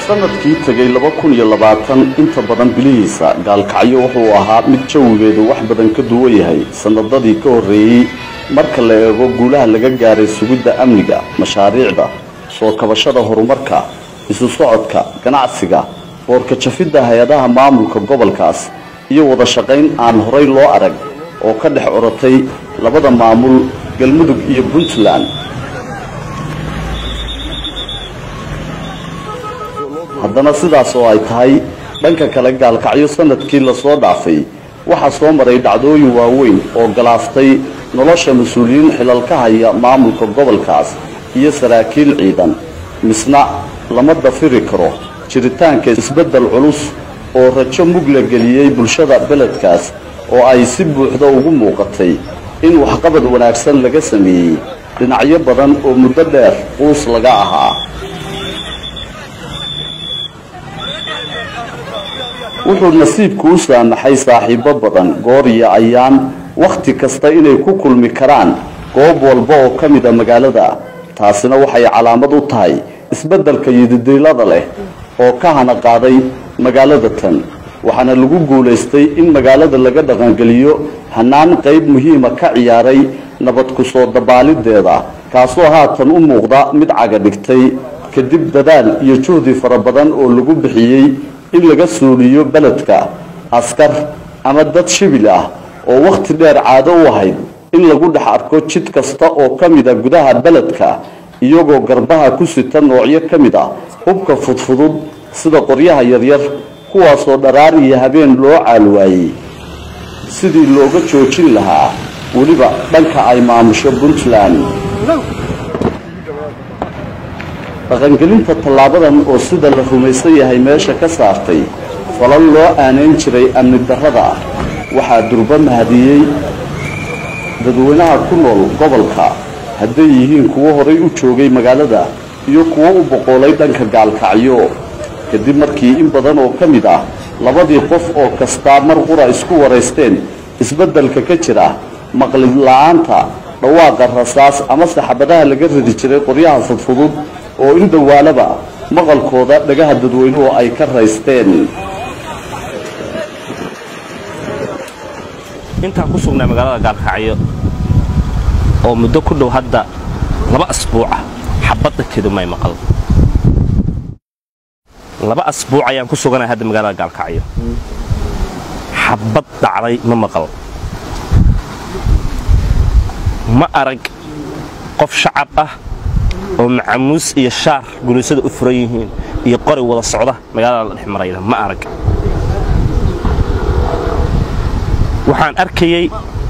sanadkii tagay 2020 inta badan bilihiisa gaalkacyo wuxuu ahaa mid jawigeedu wax badan ka duwan yahay sanadadii ka horeeyay marka la eego guulaha laga gaaray sugidda amniga mashaariicda soo kabashada horumarka isu socodka ganacsiga boorka jafidda hay'adaha maamulka gobolkaas iyo wada shaqayn aan horay loo arag oo ka dhex oratay labada maamul galmudug iyo Puntland haddana sidaas oo ay tahay dhanka kale gaalkacyo sanadkii la soo dhaafay waxa soo maray dhacdooyin waaweyn oo galaaftay nolosha mas'uuliyiin xilalka haya maamulka gobolkaas iyo saraakiil ciidan misna lama dafiri karo jiritaanka isbedel culus oo rajo mug la geliyay bulshada beledkaas oo ay si buuxda ugu muuqatay in waxqabad wanaagsan laga sameeyay dhinacyo badan oo muddo dheer qoys laga ahaa wuxuu nasiibku u saamaxay saaxiibo badan goor iyo ayaan waqti kasta inay ku kulmi karaan goob walba oo ka mid ah magaalada taasina waxay calaamad u tahay isbedelka yididiilada leh oo ka hana qaaday magaalada tan waxaana lagu guuleystay in magaalada laga dhaqangeliyo hanaan qayb muhiim ah ka ciyaaray nabad ku soo dabaalideeda kaasoo haatan u muuqda mid caga dhigtay kadib dadaal iyo juhdi fara badan oo lagu bixiyay in laga suuliyo beledka askar ama dad shibil ah oo waqti dheer caado u ahayd in lagu dhex arko jid kasta oo ka mid ah gudaha beledka iyagoo garbaha ku sita noocyo ka mid ah hubka fudfudud sida qoryaha yaryar kuwaasoo dharaar iyo habeen loo caalwaayay sidii looga joojin lahaa weliba dhanka ay maamusho Puntland dhaqangelinta tallaabadan oo sida la rumaysan yahay meesha ka saartay falal loo aaneyn jiray amni darrada waxaa durba mahadiyey dadweynaha ku nool gobolka hadday yihiin kuwo horay u joogay magaalada iyo kuwo u boqolay dhanka gaalkacyo kadib markii in badan oo ka mid ah labadii qof oo kasta mar qura isku wareysteen isbedelka ka jira maqlid la'aanta dhawaaqa rasaas ama saxabadaha laga ridi jiray qoryaha fudfudud oo in dawaalaba maqalkooda dhagaha dadweynuhu ay ka raysteen inta ku sugnaa magaalada gaalkacyo oo muddo ku dhow hadda 2 asbuuc xabadda keedu may maqal 2 asbuuc ayaan ku suganaa hadda magaalada gaalkacyo xabad dhacday ma maqal ma arag qof shacab ah oo macamuus iyo shaar guulisada u furan yihiin iyo qori wada socda magaalada dhex marayna ma arag waxaan arkayay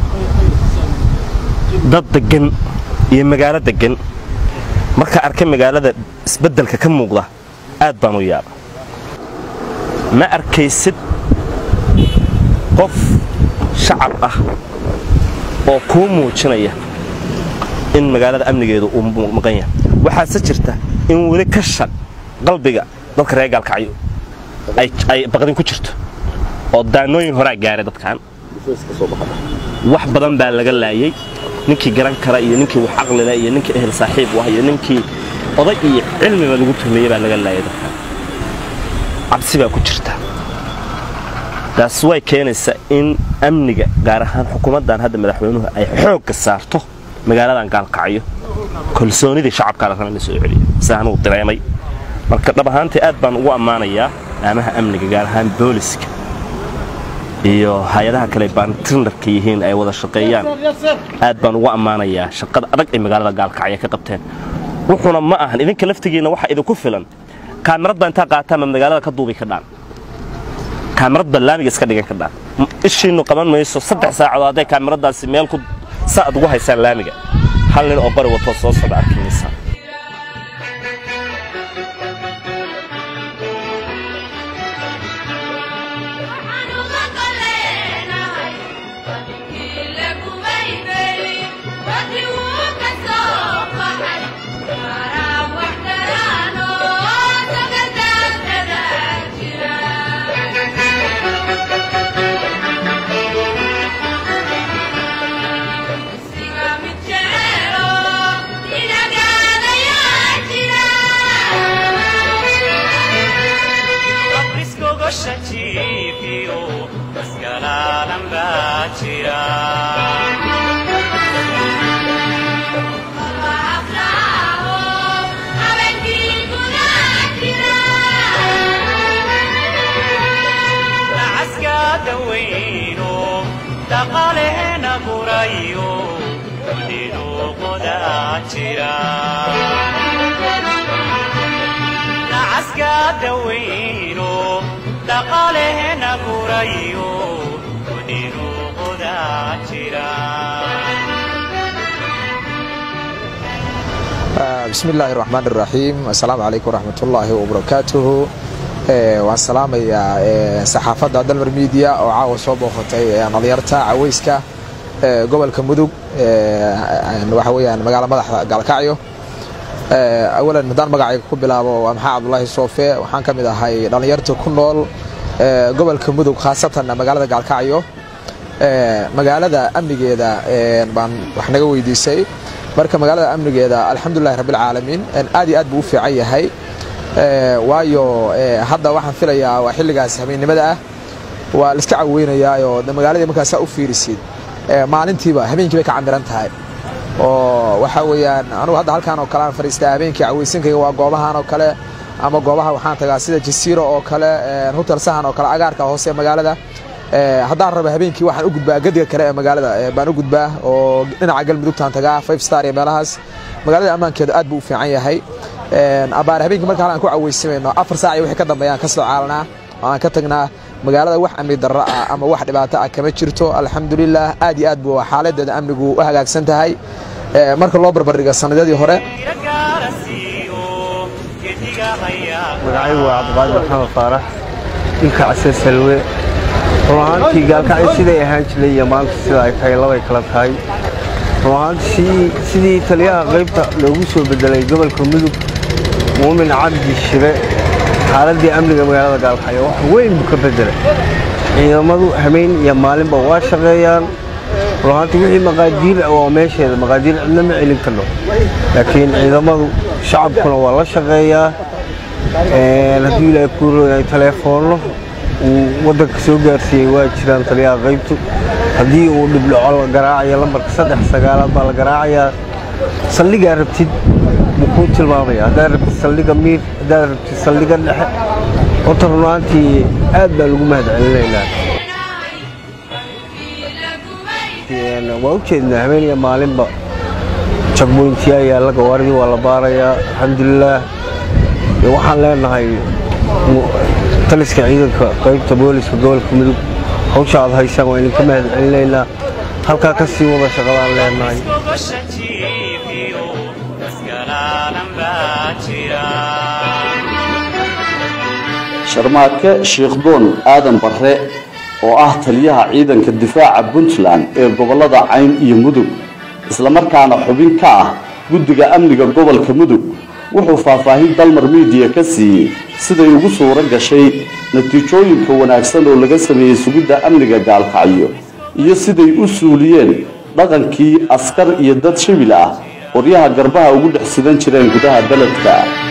dad degan iyo magaalo degan marka arkay magaalada isbedelka ka muuqda aad baan u yaab ma arkaysid qof shacab ah oo ku muujinaya in magaalada amnigeedu uu maqan yahay waxaa jirta in wali ka shaq qalbiga dadka reer gaalkacyo ay baqdin ku jirto oo daanooyin hore gaaray dadkan wax badan baa laga laayay ninkii garan kara iyo ninkii wax aqli leh iyo ninkii ehel saaxiib ah iyo ninkii oday iyo cilmi lagu tumeeyay baa laga laayay dadkan cabsi baa ku jirta taas way keenaysaa in amniga gaar ahaan xukuumaddan hadda madaxweynuhu ay xoog ka saarto magaaladan gaalkacyo kalsoonidii shacabka la rabay in soo celiyo saanu dareemay marka dhab ahaantii aad baan ugu amaanayaa amaha amniga gaar ahaan booliska iyo hay'adaha kale baan tindarka yihiin ay wada shaqeeyaan aad baan ugu amaanayaa shaqada adag ee magaalada gaalkacyo ka qabteen wuxuuna ma ahan idinka laftigiina waxa idinku filan kaamirada inta qaataan magaalada ka duubi ka dhaan kaamirada laamiga iska dhigan ka dhaan ishiinu qaban mayso 3 saacadood ay kaamiradaasi meel ku saad ugu haysan laamiga hal nin oo qori wato soo socda arkaysa Inaga dhaqaaleena gurayo dunidu qodaa jira nacaska daweyno dhaqaaleena gurayo dunidu qodaa jira بسم الله الرحمن الرحيم السلام عليكم ورحمة الله وبركاته والسلام يا صحافة دلمر ميديا وعاو صوبه ختي نظيرتا عويسكا قبل كمدوق وحويا مقالة مدح قال كعيو أولا مدان مقاعي كبلا ومحا عبد الله الصوفي وحان كمدا هاي نظيرتا كنول قبل كمدوق خاصة مقالة قال كعيو مقالة أمنيجيدا وحنا ويديسي marka magaalada amnigeeda alxamdulillaah rabbil caalamiin aad iyo aad buu u fiican yahay waayo hadda waxaan filayaa waa xilligaas habeenimada ah waa la iska caweynayaa oo magaalada markaas u fiirisid maalintiiba habeenkii bay ka camiran tahay oo waxa weeyaan anigu hadda halkaan oo kale aan fariistay habeenkii caweysinkayga waa goobahan oo kale ama goobaha waxaan tagaa sida Jasiiro oo kale hotel Sahan oo kale agaarka hoose magaalada haddaan rabo habeenkii waxaan u gudbaa gadiga kale ee magaalada baan u gudbaa oo dhinaca galmudugtaan tagaa 5 star iyo meelahaas magaalada ammaankeeda aad buu u fiican yahay abaar habeenkii marka aan ku caweysimayno 4 saac iyo wixii ka dambeeyaan ka soo caalanaa aan ka tagnaa magaalada wax amni darro ah ama wax dhibaato ah kama jirto alxamdulillaah aad iyo aad buu xaaladda amnigu u hagaagsan tahay marka loo barbardhigo sanadadii hore magacaygu waa Cabdiqaadir Maxamed Faarax ilka Case Salwe ruuxantii gaalkacay siday ahaan jiray iyo maanta sida ay tahay laba kala tahay ruuxantii sidii taliyaha qaybta loogu soo bedelay gobolka Mudug Muumin Cabdi Shire xaaladii amniga magaalada gaalkacay wax weyn buu ka bedelay ciidamadu habeen iyo maalinba waa shaqeeyaan ruuxantii wixii maqaadiir oo meesheeda maqaadiir cidna ma celin karo laakiin ciidamadu shacabkuna waa la shaqeeyaa haddii ilaahay ku rooyay telefoonno waddanka soo gaarsiiyay waa jiraan taliyaha qaybtu haddii uu dhib dhaco la garaacayo lambarka 39 baa la garaacayaa saldhiga rabtid buu ku tilmaamaya haddaad rabtid saldhiga miir haddaad rabtid saldhiga dhexe horta runaantii aad baa lagu mahadcelinaynaa waa u jeednaa habeen iyo maalinba jagboyntiyaa yaalla gawaaridii waa la baarayaa alxamdulillaah waxaan leenahay taliska ciidanka qaybta booliska gobolka Mudug hawsha aad haysaan waa idinka mahadcelinaynaa halkaa ka sii wada shaqadaan leenahay sharmaake Sheekh Doon Aadan Barre oo ah taliyaha ciidanka difaaca Puntland ee gobolada Cayn iyo Mudug isla markaana xubin ka ah guddiga amniga gobolka Mudug wuxuu faahfaahin Dalmar Media ka siiyay siday ugu suura gashay natiijooyinka wanaagsan oo laga sameeyay sugidda amniga gaalkacyo iyo siday u suuliyeen dhaqankii askar iyo dad shibil ah qoryaha garbaha ugu dhexsidan jireen gudaha beledka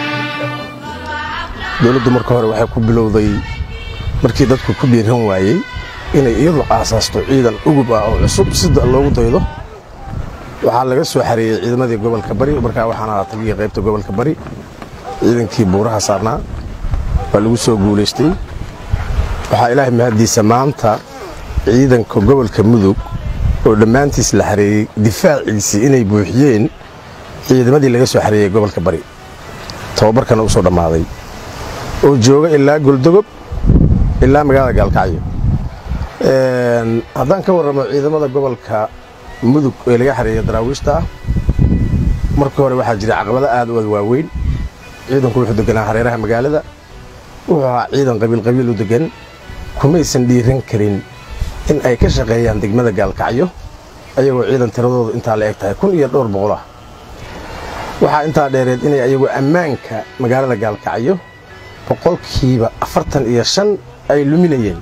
dawladdu marka hore waxay ku bilowday markii dadku ku biiran waayay inay iyadu aasaasto ciidan ugub ah oo cusub sida loogu daydo waxaa laga soo xareeyay ciidamadii gobolka Bari markaa waxaana taliyaha qaybta gobolka Bari ciidankii buuraha saarnaa waa lagu soo guuleystay waxaa ilaahay mahadiisa maanta ciidanka gobolka Mudug oo dhammaantiis la xareeyay difaaciisa inay buuxiyeen ciidamadii laga soo xareeyay gobolka Bari tababarkana u soo dhamaaday oo jooga ilaa Goldogob ilaa magaalada Gaalkacyo haddaan ka warramo ciidamada gobolka Mudug ee laga xareeyay daraawiishta markii hore waxaa jiray caqabado aad u waaweyn ciidanku wuxuu deganaa hareeraha magaalada wuxuu ahaa ciidan qabiil u degan kuma aysan dhiiran karin in ay ka shaqeeyaan degmada Gaalkacyo ayagoo ciidan tiradoodu intaa la eg tahay 1200 waxaa intaa dheereed inay ayagu ammaanka magaalada Gaalkacyo boqolkiiba 45 ay luminayeen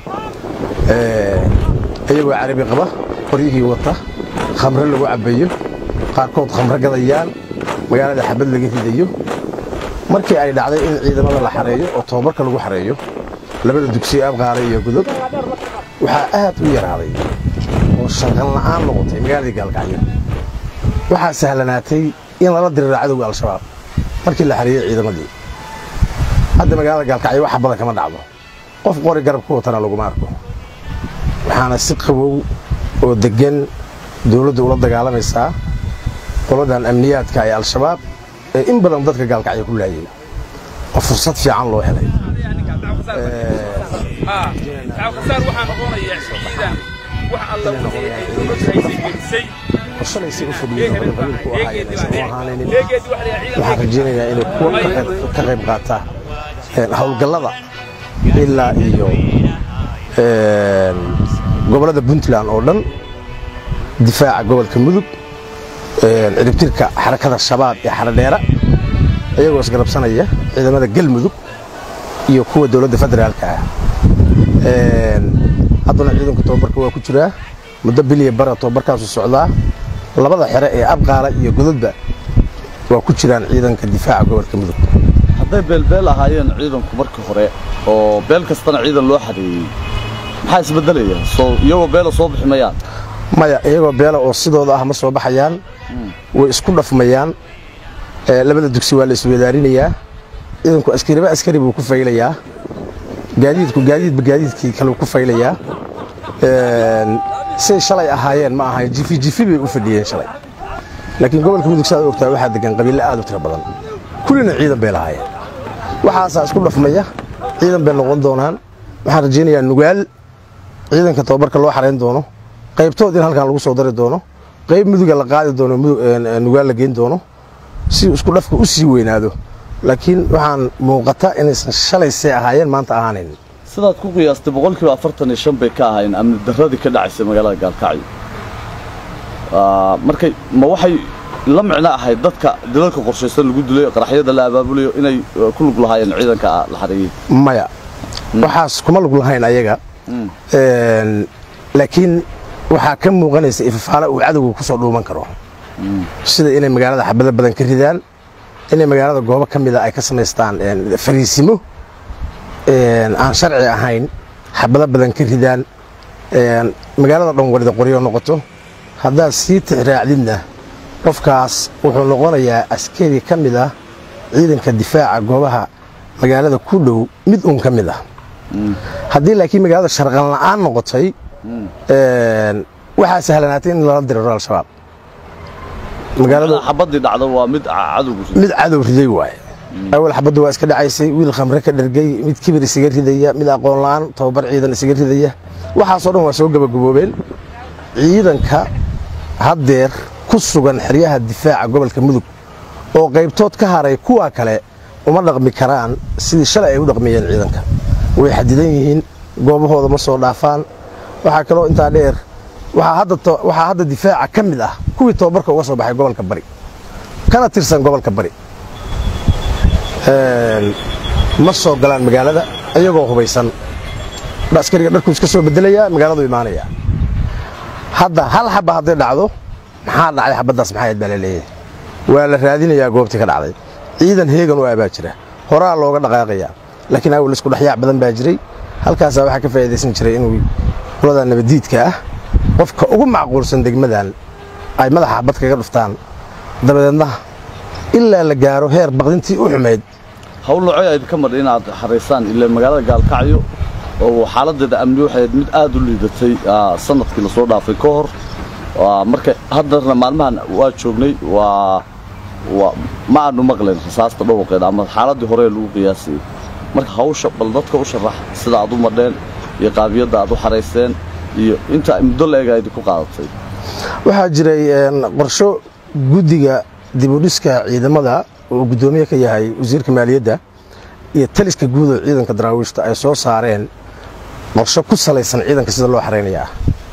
ayagoo carabi qaba qoryihii wata khamro lagu cabayo qaarkood khamro gadayaan magaalada xabad laga ridayo markii ay dhacday in ciidamada la xareeyo oo tababarka lagu xareeyo labada dugsi Abqaare iyo Gudub waxaa aad u yaraaday oo shaqan la'aan noqotay magaalada Gaalkacyo waxaa sahlanaatay in lala diriro cadawga al-shabaab markii la xareeyay ciidamadii hadda magaalada Gaalkacyo wax badan kama dhacdo qof qori garab ku watana lagu marko waxaana si qabow oo degan dawladdu ula dagaalamaysaa qoladan amniyaadka ee al-shabaab ee in badan dadka gaalkacyo ku laayay oo fursad fiican loo helay وصليسي أفضل وحرجينا إنه كل كغيب قاطع هول قلبا إلا إيو قبل هذا بنتلان أولاً دفاع قبل كمذب عرفتيرك حركة الشباب يا حرديرة أيوة سقرب سنة إذا ماذا قل مذب يكون دولة فدرال كا أظن عيدهم كتوبرك وكتيرة مدبلية برا توبرك السعودية labada xire ee abqaala iyo gudubba waa ku jiraan ciidanka difaaca gobolka mudug haday beelbeel ahaayeen ciidanku markii hore oo beel kastana ciidan loo xadeeyay maxaa isbedelaya soo iyagoo beel soo bixmayaan maya iyagoo beel oo sidooda ah ma soo baxayaan way isku dhafmayaan labada dugsi waa la isweedaarinayaa ciidanku askari buu ku faylayaa gaadiidkii kale ku faylayaa say shalay ahaayeen ma ahayn jifi bay u fadhiyeen shalay laakiin gobolka mudug saad ogtaa waxaa degan qabiilo aad u tiro badan kullina ciidan bay lahaayeen waxaasaa isku dhafmaya ciidan bay noqon doonaan waxaan rajaynayaa nugaal ciidanka tababarka loo xarayn doono qaybtood in halkan lagu soo dari doono qayb muduga la qaadi doono nugaal la geyn doono si isku dhafka u sii weynaado laakiin waxaan muuqata inaysan shalay say ahaayeen maanta ahaanayn sidaad ku qiyaastay 45% bay ka ahayn amni darradii ka dhacaysay magaalada Gaalkacyo markay ma waxay la macna ahayd dadka dilalka qorshaysan lagu dilay qaraxyada la abaabulayo inay ku lug lahaayeen ciidanka la xareeyay maya waxaas kuma lug lahayn ayaga laakiin waxa ka muuqanaysa ifafaala uu cadawgu ku soo dhuuman karo sida inay magaalada xabada badan ka ridaan inay magaalada goobo kamid ah ay ka sameystaan fariisimo aan sharci ahayn xabada badan ka ridaan magaalada dhan warida qoryo noqoto hadaa sii tixraacdina qofkaas wuxuu noqonayaa askari kamid ah ciidanka difaaca goobaha magaalada ku dhow mid uun kamid ah hadii laakiin magaalada sharqan la'aan noqotay waxa sahlanaatay in la diro al-shabaab magaalada xabadii dhacdo waa mid cadow riday waay أول حبض واس كده عايسي ويل خمرة كده رجي ميت كبر السجارة ذي ميت أقولان توبر عيدا السجارة ذي وحصلوا وسوق بجوبين عيدا كا هدير كسران حريها الدفاع قبل كمدوك أو قيبتوت كهاري كوا كله ومرق مكران سيد الشرع يودق ميان عيدا كا ويحددين جوابه هذا مصور دافان وحكلو أنت عليه وهذا الدفاع كمله كوي توبر كوصل بحي قبل كبري كانت ترسم قبل كبري ma soo galaan magaalada ayagoo hubaysan askariga dharku iska soo bedelaya magaaladu iimaanaya hadda hal xaba haday dhacdo maxaa dhacay xabadaas maxay balaleeyay waa la raadinayaa goobtii ka dhacday ciidan heegan oo aabaa jira horaa looga dhaqaaqaya laakiin ay isku dhaxyaa badan baa jiray halkaas waxa ka faa'iideysan jiray inuu qolada nabadiidka ah qofka ugu macquulsan degmadan ay madaxa xabad kaga dhuftaan dabadeedna ilaa la gaaro heer baqdintii u xumeed hawl nooc ay ka mareen inaad xareysaan ilaa magaalada Gaalkacyo oo xaaladeeda amni waxay mid aad u liidatay sanadkii la soo dhaafay ka hor marka haddana maalmahan waa joognay ma aanu maqleen rasaasta dhawaqeeda ama xaaladii hore lagu qiyaasay marka hawsha bal dadka u sharax sida aad u madheen iyo qaabiyada aad u xareyseen iyo inta muddo leegayd ku qaadatay waxaa jiray qorsho gudiga dibudhiska ciidamada oo gudoomiye ka yahay wasiirka maaliyadda iyo taliska guud ee ciidanka daraawiishta ay soo saareen qorsho ku salaysan ciidanka sida loo xareynayaa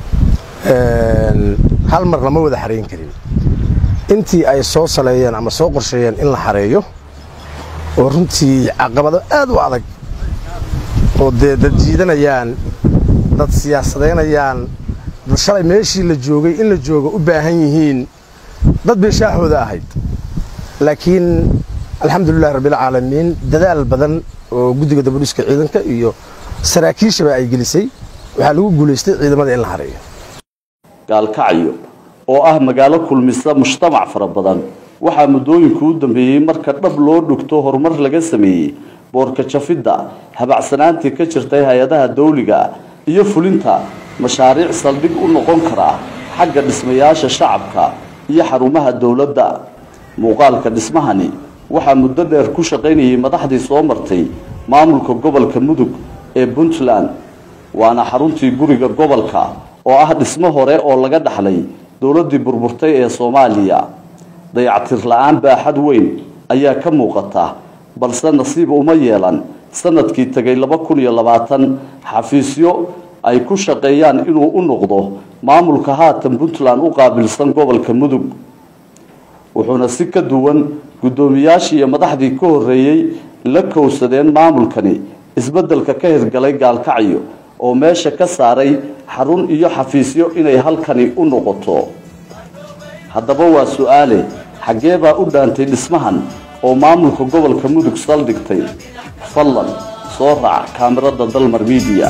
hal mar lama wada xareyn karin intii ay soo saleeyeen ama soo qorsheeyeen in la xareeyo oo runtii caqabado aad u adag oo dad jiidanayaan dad siyaasadeynayaan dad shalay meeshii la joogay in la joogo u baahan yihiin dad beeshahooda ahayd laakiin alxamdulillah rabbil caalamiin dadaal badan oo gudiga dabadhiska ciidanka iyo saraakiisha ay gelisay waxa lagu guuleystay ciidamada in la xareeyo Gaalkacyo oo ah magaalo kulmisa mujtamac fara badan waxa muddooyinku u dambeeyay marka dhab loo dhigto horumar laga sameeyay boorka jafidda habacsanaantii ka jirtay hay-adaha dawliga iyo fulinta mashaariic saldhig u noqon kara xagga dhismayaasha shacabka iyo xarumaha dawladda. muuqaalka dhismahani waxaa muddo dheer ku shaqaynayay madaxdii soo martay maamulka gobolka Mudug ee Puntland, waana xaruntii guriga gobolka oo ah dhismo hore oo laga dhaxlay dawladdii burburtay ee Soomaaliya. dayactir la'aan baaxad weyn ayaa ka muuqata, balse nasiib uma yeelan sanadkii tagay 2020 xafiisyo ay ku shaqeeyaan inuu u noqdo maamulka haatan Puntland u qaabilsan gobolka Mudug. wuxuuna si ka duwan gudoomiyaashii iyo madaxdii ka horeeyay la kowsadeen maamulkani isbedelka ka hirgalay Gaalkacyo oo meesha ka saaray xarun iyo xafiisyo inay halkani u noqoto. haddaba waa su'aale, xagee baa u dhaantay dhismahan oo maamulka gobolka Mudug saldhigtay? fadlan soo raac kaamirada Dalmar Media.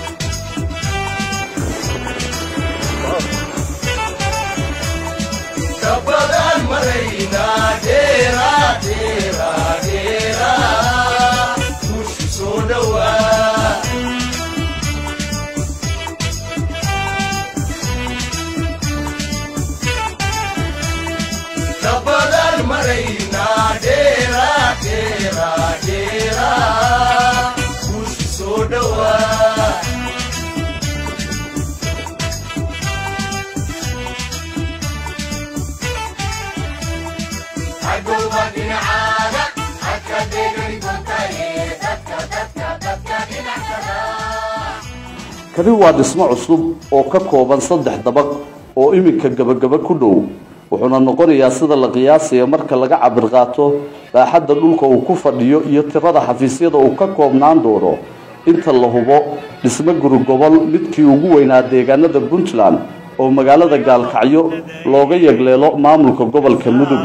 kani waa dhismo cusub oo ka kooban 3 dabaq oo iminka gabagaba ku dhow, wuxuuna noqonayaa sida la qiyaasay marka laga cabir qaato baaxadda dhulka uu ku fadhiyo iyo tirada xafiisyada uu ka koobnaan doono. inta la hubo dhismo guri gobol midkii ugu weynaa deegaanada Puntland oo magaalada Gaalkacyo looga yagleelo maamulka gobolka Mudug.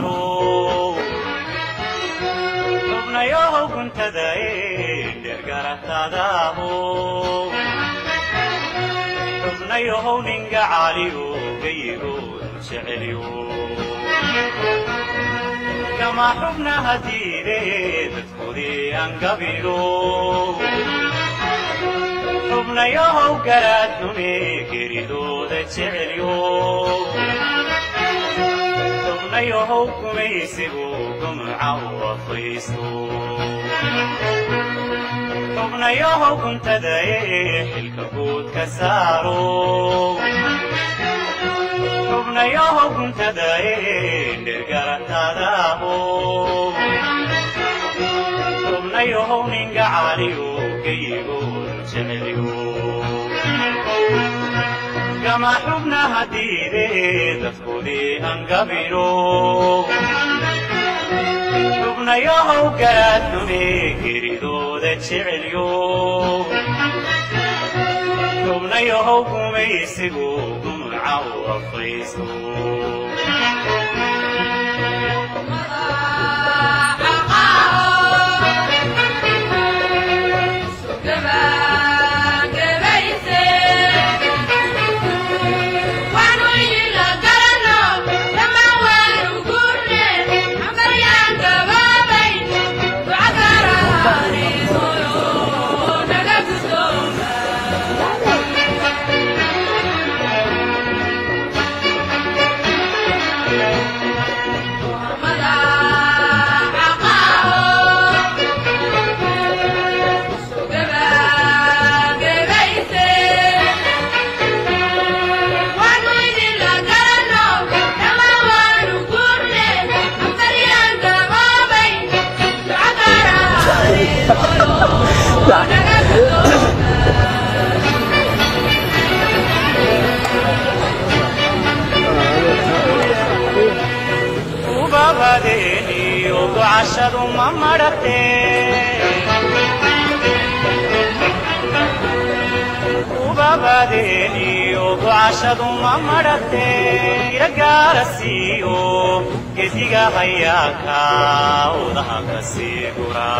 كما حبنا هديري تدخلي أنقبلو حبنا يهو قراتني كريدو ذا تشعليو حبنا يهو كميسيبو كمعو وفيسو حبنا يهو كنت دايح الكبوت كسارو حبنا يهو كنت دايح درقرات هذاهو حبنا يهو ننقع عليو كيقو كما حبنا هديري تدخلي أنقبلو حبنا يهو قراتني كريدو ذا تشعليو حبنا يهو كميسيقو كمعو وفيسو وبابديني وعشر ممرتي وبابديني وعشر ممرتي رجالسيو كذيغا حياكا وضحك سيغورا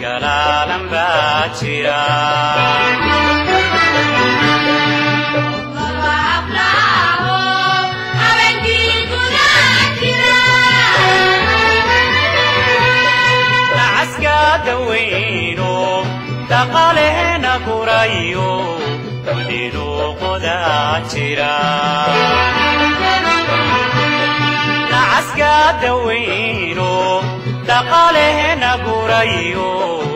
galaalan baa jira nacaska daweyno dhaqaalehena gurayo gudidu qodaa jira nacaska daweyno dhaqaalehena gurayo